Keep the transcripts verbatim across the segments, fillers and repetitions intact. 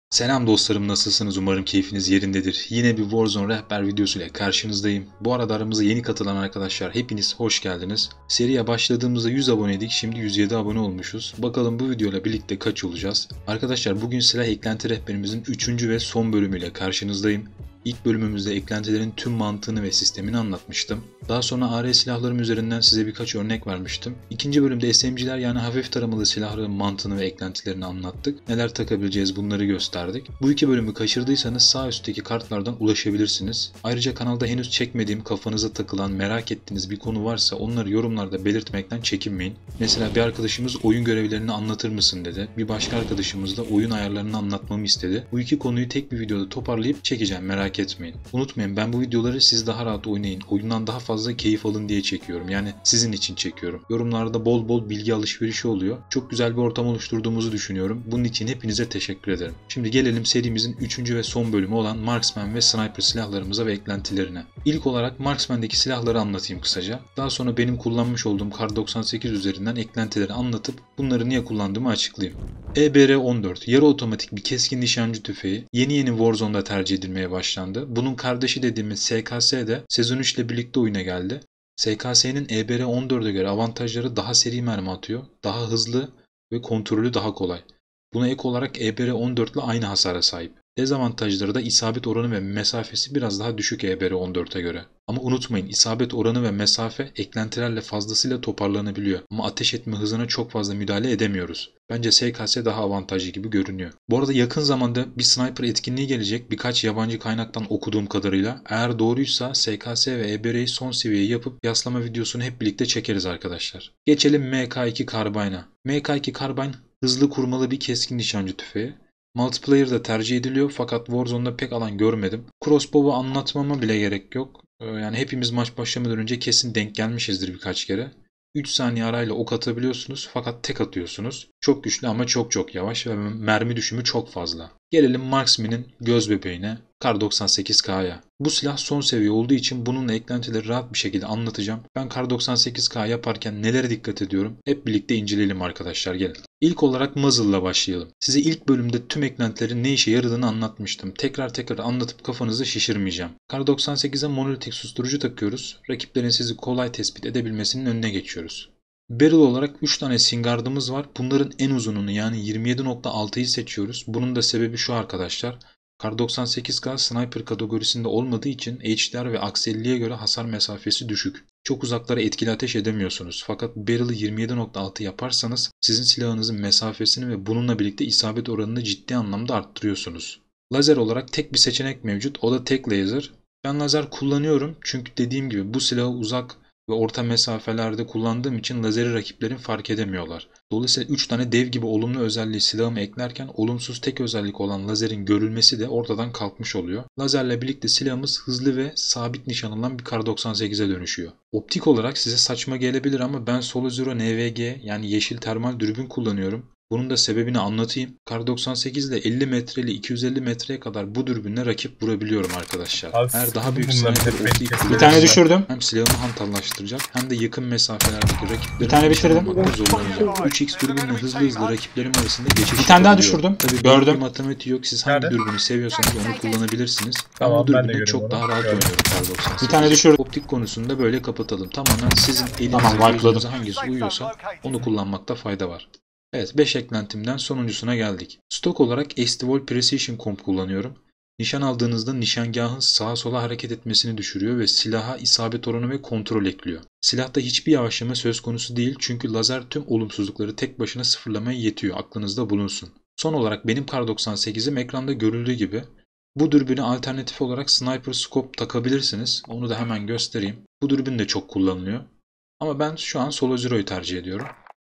Selam dostlarım, nasılsınız? Umarım keyfiniz yerindedir. Yine bir Warzone rehber videosu ile karşınızdayım. Bu arada aramıza yeni katılan arkadaşlar hepiniz hoş geldiniz. Seriye başladığımızda yüz aboneydik, şimdi yüz yedi abone olmuşuz. Bakalım bu videoyla birlikte kaç olacağız? Arkadaşlar bugün silah eklenti rehberimizin üçüncü ve son bölümüyle karşınızdayım. İlk bölümümüzde eklentilerin tüm mantığını ve sistemini anlatmıştım. Daha sonra A R silahlarım üzerinden size birkaç örnek vermiştim. İkinci bölümde S M G'ler yani hafif taramalı silahların mantığını ve eklentilerini anlattık. Neler takabileceğiz bunları gösterdik. Bu iki bölümü kaçırdıysanız sağ üstteki kartlardan ulaşabilirsiniz. Ayrıca kanalda henüz çekmediğim, kafanıza takılan, merak ettiğiniz bir konu varsa onları yorumlarda belirtmekten çekinmeyin. Mesela bir arkadaşımız oyun görevlerini anlatır mısın dedi. Bir başka arkadaşımız da oyun ayarlarını anlatmamı istedi. Bu iki konuyu tek bir videoda toparlayıp çekeceğim, merak etmeyin. Unutmayın, ben bu videoları siz daha rahat oynayın, oyundan daha fazla keyif alın diye çekiyorum. Yani sizin için çekiyorum. Yorumlarda bol bol bilgi alışverişi oluyor. Çok güzel bir ortam oluşturduğumuzu düşünüyorum. Bunun için hepinize teşekkür ederim. Şimdi gelelim serimizin üçüncü ve son bölümü olan Marksman ve Sniper silahlarımıza ve eklentilerine. İlk olarak Marksman'daki silahları anlatayım kısaca. Daha sonra benim kullanmış olduğum Kar doksan sekiz üzerinden eklentileri anlatıp bunları niye kullandığımı açıklayayım. E B R on dört yarı otomatik bir keskin nişancı tüfeği yeni yeni Warzone'da tercih edilmeye başlandı. Bunun kardeşi dediğimiz S K S de sezon üç ile birlikte oyuna geldi. S K S'nin E B R on dörde göre avantajları daha seri mermi atıyor, daha hızlı ve kontrolü daha kolay. Buna ek olarak E B R on dört ile aynı hasara sahip. Dezavantajları da isabet oranı ve mesafesi biraz daha düşük E B R on dörte göre. Ama unutmayın, isabet oranı ve mesafe eklentilerle fazlasıyla toparlanabiliyor. Ama ateş etme hızına çok fazla müdahale edemiyoruz. Bence S K S daha avantajlı gibi görünüyor. Bu arada yakın zamanda bir sniper etkinliği gelecek, birkaç yabancı kaynaktan okuduğum kadarıyla. Eğer doğruysa S K S ve E B R'yi son seviyeye yapıp kıyaslama videosunu hep birlikte çekeriz arkadaşlar. Geçelim M K iki Carbine'a. M K iki Carbine hızlı kurmalı bir keskin nişancı tüfeği. Multiplayer'da tercih ediliyor fakat Warzone'da pek alan görmedim. Crossbow'u anlatmama bile gerek yok. Yani hepimiz maç başlamadan önce kesin denk gelmişizdir birkaç kere. üç saniye arayla ok atabiliyorsunuz fakat tek atıyorsunuz. Çok güçlü ama çok çok yavaş ve mermi düşümü çok fazla. Gelelim Marksman'in göz bebeğine, Kar doksan sekiz K'ya. Bu silah son seviye olduğu için bununla eklentileri rahat bir şekilde anlatacağım. Ben Kar doksan sekiz K yaparken nelere dikkat ediyorum? Hep birlikte inceleyelim arkadaşlar, gelin. İlk olarak muzzle'la başlayalım. Size ilk bölümde tüm eklentilerin ne işe yaradığını anlatmıştım. Tekrar tekrar anlatıp kafanızı şişirmeyeceğim. Kar doksan sekize monolitik susturucu takıyoruz. Rakiplerin sizi kolay tespit edebilmesinin önüne geçiyoruz. Barrel olarak üç tane singardımız var. Bunların en uzununu yani yirmi yedi nokta altıyı seçiyoruz. Bunun da sebebi şu arkadaşlar. Kar doksan sekiz K sniper kategorisinde olmadığı için H D R ve akselliğe göre hasar mesafesi düşük. Çok uzaklara etkili ateş edemiyorsunuz. Fakat barrel'ı yirmi yedi nokta altı yaparsanız sizin silahınızın mesafesini ve bununla birlikte isabet oranını ciddi anlamda arttırıyorsunuz. Lazer olarak tek bir seçenek mevcut. O da tek laser. Ben lazer kullanıyorum çünkü dediğim gibi bu silahı uzak ve orta mesafelerde kullandığım için lazeri rakiplerin fark edemiyorlar. Dolayısıyla üç tane dev gibi olumlu özelliği silahıma eklerken olumsuz tek özellik olan lazerin görülmesi de ortadan kalkmış oluyor. Lazerle birlikte silahımız hızlı ve sabit nişan alan bir Kar doksan sekize dönüşüyor. Optik olarak size saçma gelebilir ama ben Solo Zero N V G yani yeşil termal dürbün kullanıyorum. Bunun da sebebini anlatayım. Kar doksan sekiz ile elli metre ile iki yüz elli metreye kadar bu dürbünle rakip vurabiliyorum arkadaşlar. Abi, Eğer daha büyük bunlar sniper hep optik benim bir tane düşürdüm. Hem silahımı hantallaştıracak hem de yakın mesafelerdeki rakipleri Bir tane bitirdim. zorlanacak. üç x dürbünle hızlı hızlı rakiplerim arasında geçiş Bir tane daha yapabiliyor. düşürdüm. Tabii Gördüm. benim bir matematiği yok. Siz hangi Nerede? dürbünü seviyorsanız onu kullanabilirsiniz. Ben Tamam, bu ben de dürbünle görüyorum çok onu. daha rahat Gördüm. oynuyorum Kar doksan sekiz. Bir tane düşürdüm. Optik konusunda böyle kapatalım. Tamamen sizin elinize, Tamam, wipe'ladım. gözünüze hangisi uyuyorsa onu kullanmakta fayda var. Evet, beş eklentimden sonuncusuna geldik. Stok olarak Estivol Precision Comp kullanıyorum. Nişan aldığınızda nişangahın sağa sola hareket etmesini düşürüyor ve silaha isabet oranı ve kontrol ekliyor. Silahta hiçbir yavaşlama söz konusu değil çünkü lazer tüm olumsuzlukları tek başına sıfırlamaya yetiyor, aklınızda bulunsun. Son olarak benim Kar doksan sekizim ekranda görüldüğü gibi. Bu dürbünü alternatif olarak Sniper Scope takabilirsiniz. Onu da hemen göstereyim. Bu dürbün de çok kullanılıyor. Ama ben şu an Solo Zero'yu tercih ediyorum.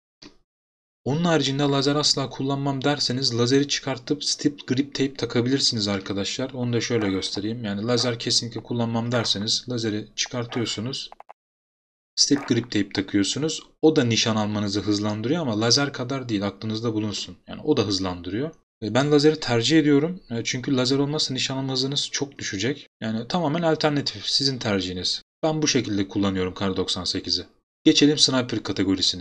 Onun haricinde lazer asla kullanmam derseniz lazeri çıkartıp Stip Grip Tape takabilirsiniz arkadaşlar. Onu da şöyle göstereyim. Yani lazer kesinlikle kullanmam derseniz lazeri çıkartıyorsunuz. Stip Grip Tape takıyorsunuz. O da nişan almanızı hızlandırıyor ama lazer kadar değil, aklınızda bulunsun. Yani o da hızlandırıyor. Ben lazeri tercih ediyorum. Çünkü lazer olmazsa nişan alma hızınız çok düşecek. Yani tamamen alternatif, sizin tercihiniz. Ben bu şekilde kullanıyorum Kar doksan sekizi. Geçelim sniper kategorisine.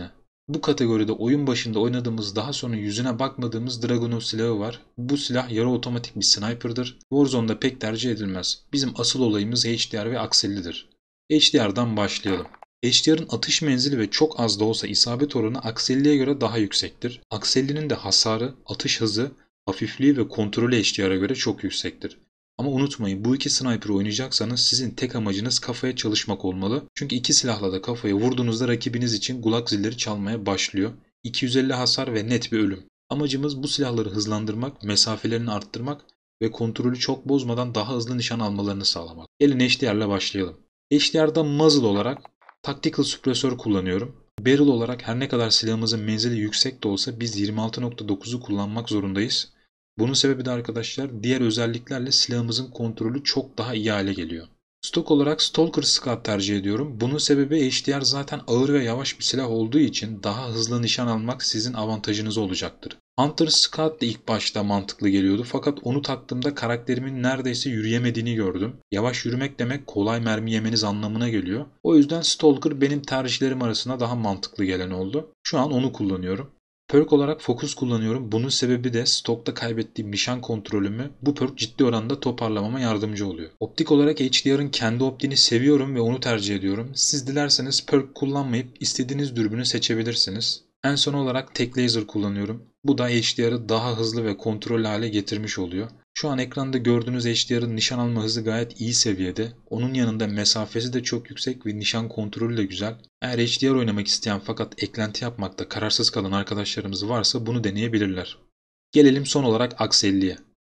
Bu kategoride oyun başında oynadığımız, daha sonra yüzüne bakmadığımız Dragunov silahı var. Bu silah yarı otomatik bir sniper'dır. Warzone'da pek tercih edilmez. Bizim asıl olayımız H D R ve aksellidir. H D R'dan başlayalım. H D R'ın atış menzili ve çok az da olsa isabet oranı akselliye göre daha yüksektir. Aksellinin de hasarı, atış hızı, hafifliği ve kontrolü H D R'a göre çok yüksektir. Ama unutmayın, bu iki sniper'ı oynayacaksanız sizin tek amacınız kafaya çalışmak olmalı. Çünkü iki silahla da kafaya vurduğunuzda rakibiniz için kulak zilleri çalmaya başlıyor. iki yüz elli hasar ve net bir ölüm. Amacımız bu silahları hızlandırmak, mesafelerini arttırmak ve kontrolü çok bozmadan daha hızlı nişan almalarını sağlamak. Gelin H D R'la başlayalım. H D R'da muzzle olarak Tactical Suppressor kullanıyorum. Barrel olarak her ne kadar silahımızın menzili yüksek de olsa biz yirmi altı nokta dokuzu kullanmak zorundayız. Bunun sebebi de arkadaşlar diğer özelliklerle silahımızın kontrolü çok daha iyi hale geliyor. Stok olarak Stalker Scout tercih ediyorum. Bunun sebebi H D R zaten ağır ve yavaş bir silah olduğu için daha hızlı nişan almak sizin avantajınız olacaktır. Hunter Scout da ilk başta mantıklı geliyordu fakat onu taktığımda karakterimin neredeyse yürüyemediğini gördüm. Yavaş yürümek demek kolay mermi yemeniz anlamına geliyor. O yüzden Stalker benim tercihlerim arasında daha mantıklı gelen oldu. Şu an onu kullanıyorum. Perk olarak Focus kullanıyorum. Bunun sebebi de stokta kaybettiğim nişan kontrolümü bu perk ciddi oranda toparlamama yardımcı oluyor. Optik olarak H D R'ın kendi optiğini seviyorum ve onu tercih ediyorum. Siz dilerseniz perk kullanmayıp istediğiniz dürbünü seçebilirsiniz. En son olarak tek laser kullanıyorum. Bu da H D R'ı daha hızlı ve kontrollü hale getirmiş oluyor. Şu an ekranda gördüğünüz H D R'ın nişan alma hızı gayet iyi seviyede. Onun yanında mesafesi de çok yüksek ve nişan kontrolü de güzel. Eğer H D R oynamak isteyen fakat eklenti yapmakta kararsız kalan arkadaşlarımız varsa bunu deneyebilirler. Gelelim son olarak akselliye.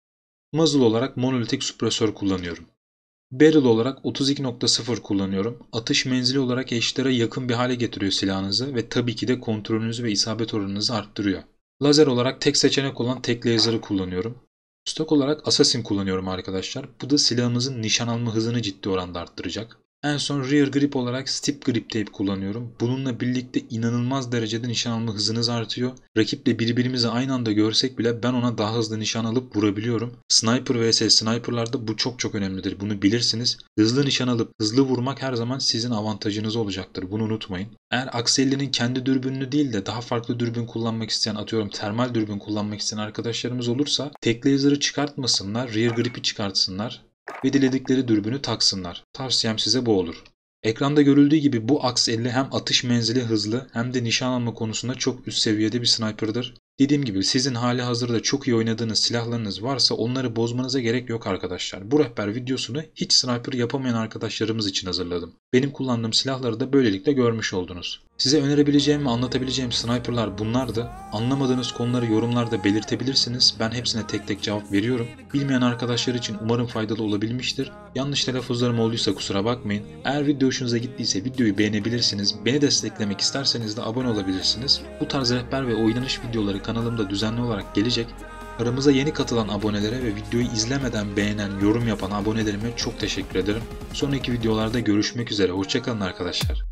Muzzle olarak monolitik suppressor kullanıyorum. Barrel olarak otuz iki nokta sıfır kullanıyorum. Atış menzili olarak H D R'a yakın bir hale getiriyor silahınızı ve tabii ki de kontrolünüzü ve isabet oranınızı arttırıyor. Lazer olarak tek seçenek olan tek laser'ı kullanıyorum. Stok olarak Assassin kullanıyorum arkadaşlar. Bu da silahımızın nişan alma hızını ciddi oranda arttıracak. En son Rear Grip olarak Stip Grip Tape kullanıyorum. Bununla birlikte inanılmaz derecede nişan alma hızınız artıyor. Rakiple birbirimizi aynı anda görsek bile ben ona daha hızlı nişan alıp vurabiliyorum. Sniper vs Sniper'larda bu çok çok önemlidir. Bunu bilirsiniz. Hızlı nişan alıp hızlı vurmak her zaman sizin avantajınız olacaktır. Bunu unutmayın. Eğer Akselli'nin kendi dürbününü değil de daha farklı dürbün kullanmak isteyen, atıyorum termal dürbün kullanmak isteyen arkadaşlarımız olursa tek laser'ı çıkartmasınlar, Rear Grip'i çıkartsınlar ve diledikleri dürbünü taksınlar. Tavsiyem size bu olur. Ekranda görüldüğü gibi bu Aks elli hem atış menzili hızlı hem de nişan alma konusunda çok üst seviyede bir sniper'dır. Dediğim gibi sizin hali hazırda çok iyi oynadığınız silahlarınız varsa onları bozmanıza gerek yok arkadaşlar. Bu rehber videosunu hiç sniper yapamayan arkadaşlarımız için hazırladım. Benim kullandığım silahları da böylelikle görmüş oldunuz. Size önerebileceğim ve anlatabileceğim sniperlar bunlardı. Anlamadığınız konuları yorumlarda belirtebilirsiniz. Ben hepsine tek tek cevap veriyorum. Bilmeyen arkadaşlar için umarım faydalı olabilmiştir. Yanlış telaffuzlarım olduysa kusura bakmayın. Eğer video hoşunuza gittiyse videoyu beğenebilirsiniz. Beni desteklemek isterseniz de abone olabilirsiniz. Bu tarz rehber ve oynanış videoları kanalımda düzenli olarak gelecek. Aramıza yeni katılan abonelere ve videoyu izlemeden beğenen, yorum yapan abonelerime çok teşekkür ederim. Sonraki videolarda görüşmek üzere. Hoşça kalın arkadaşlar.